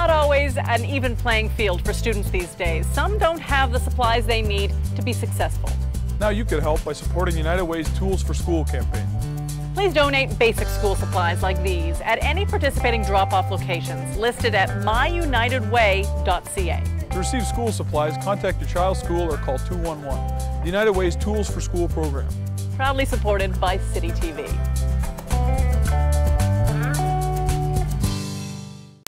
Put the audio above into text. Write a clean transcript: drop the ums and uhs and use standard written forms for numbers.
not always an even playing field for students these days. Some don't have the supplies they need to be successful. Now you could help by supporting United Way's Tools for School campaign. Please donate basic school supplies like these at any participating drop-off locations listed at myunitedway.ca. To receive school supplies, contact your child's school or call 211. The United Way's Tools for School program. Proudly supported by City TV.